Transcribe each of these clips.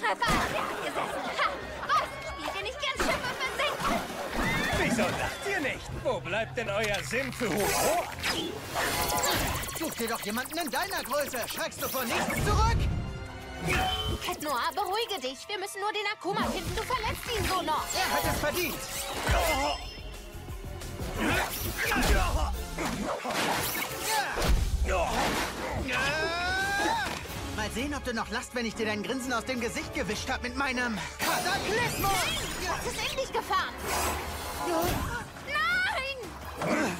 Treffer! Der hat gesessen! Ha! Was? Spielt ihr nicht gern Schiffe versinken? Wieso lacht ihr nicht? Wo bleibt denn euer Sinn für Humor? Such dir doch jemanden in deiner Größe. Schreckst du vor nichts zurück? Cat Noir, beruhige dich. Wir müssen nur den Akuma finden. Du verletzt ihn so noch. Er hat es verdient. Mal sehen, ob du noch lachst, wenn ich dir dein Grinsen aus dem Gesicht gewischt habe mit meinem Kataklysmus. Was ist in dich gefahren? Nein!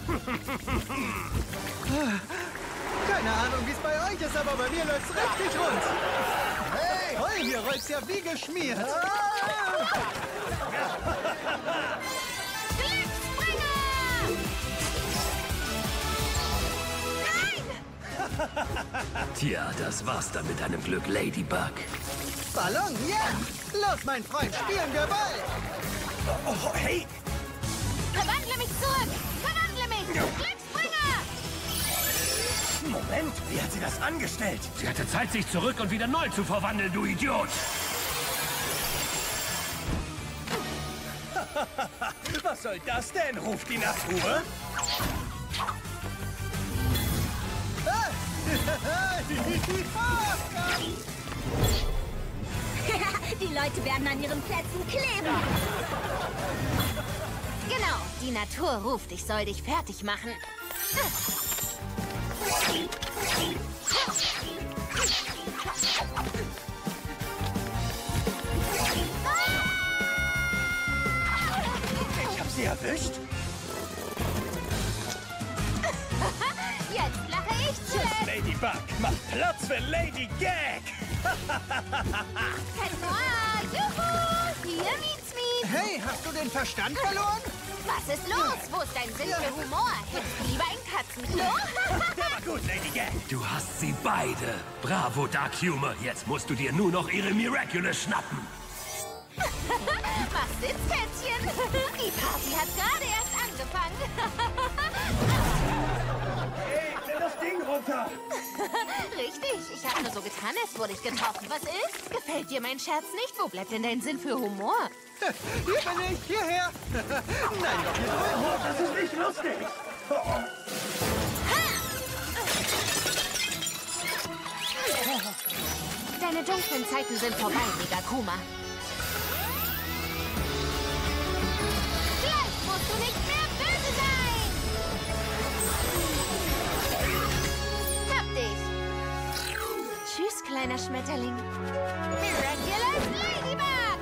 Keine Ahnung, wie es bei euch ist, aber bei mir läuft's richtig rund. Hey, toll, hier rollt's ja wie geschmiert. Glücksspringer! Nein! Tja, das war's dann mit deinem Glück, Ladybug. Ballon, ja! Los, mein Freund, spielen wir Ball! Oh, hey! Verwandle mich zurück! Verwandle mich! Glücksspringer! Moment, wie hat sie das angestellt? Sie hatte Zeit, sich zurück und wieder neu zu verwandeln, du Idiot! Was soll das denn? Ruft die Natur? Die Leute werden an ihren Plätzen kleben. Genau, die Natur ruft. Ich soll dich fertig machen. Ich hab sie erwischt. Jetzt lache ich zuletzt. Ladybug, mach Platz für Lady Gag! Cat Noir, juhu! Hier, Mietz. Hey, hast du den Verstand verloren? Was ist los? Wo ist dein Sinn für Humor? Hättest du lieber ein Katzenklo? Der war gut, Lady Gag! Du hast sie beide. Bravo, Dark Humor. Jetzt musst du dir nur noch ihre Miraculous schnappen. Was sitzt, Kätzchen? Die Party hat gerade erst angefangen. Hey, nimm das Ding runter! Richtig, ich habe nur so getan, als wurde ich getroffen. Was ist? Gefällt dir mein Scherz nicht? Wo bleibt denn dein Sinn für Humor? Hier bin ich, hierher! Nein, doch hier drüben! Oh, das ist nicht lustig! Oh. Deine dunklen Zeiten sind vorbei, Megakuma. Gleich musst du nicht mehr böse sein! Hab dich! Tschüss, kleiner Schmetterling. Miraculous Ladybug!